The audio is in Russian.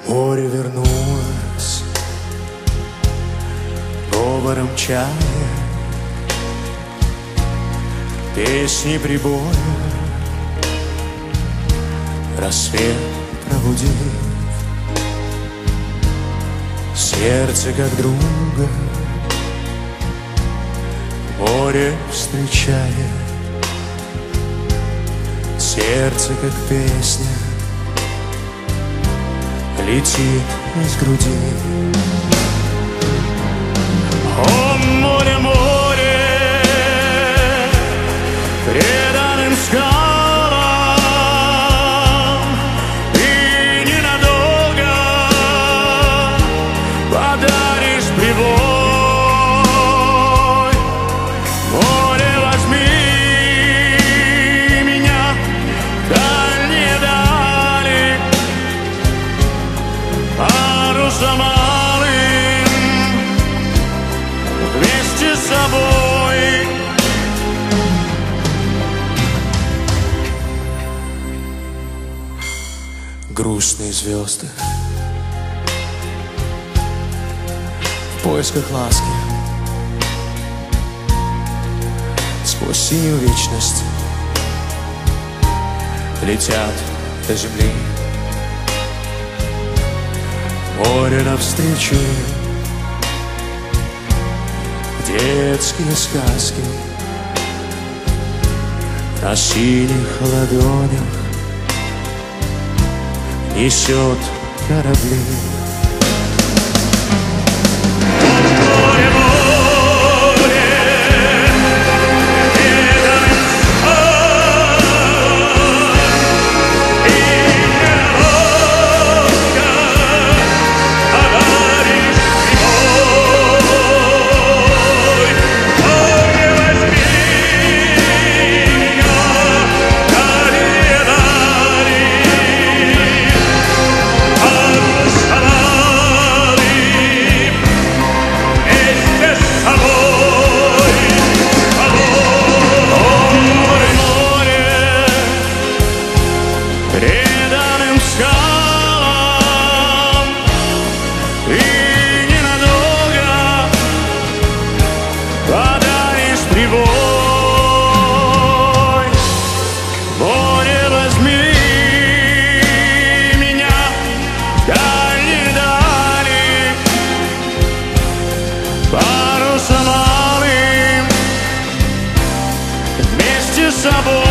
Море вернулось говором чая, песни прибоя, рассвет пробудив сердце как друга, море встречает, сердце как песня летит из груди. О, море, море, преданным скалам, и ненадолго подаришь прибой. Море, возьми меня в дальние дали, парусом малым вместе с собой. Грустные звезды в поисках ласки сквозь синюю вечность летят до земли. Море навстречу, детские сказки на синих ладонях несет корабли. Преданным скалам и ненадолго подаришь прибой. Море, возьми меня в дальние дали, парусом малым вместе с собой.